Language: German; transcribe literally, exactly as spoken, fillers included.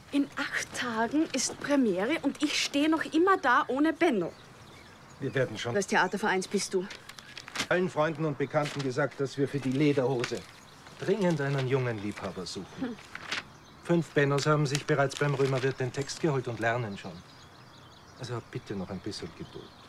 In acht Tagen ist Premiere und ich stehe noch immer da ohne Benno. Wir werden schon... Das Theatervereins bist du. Allen Freunden und Bekannten gesagt, dass wir für die Lederhose dringend einen jungen Liebhaber suchen. Hm. Fünf Bennos haben sich bereits beim Römerwirt den Text geholt und lernen schon. Also bitte noch ein bisschen Geduld.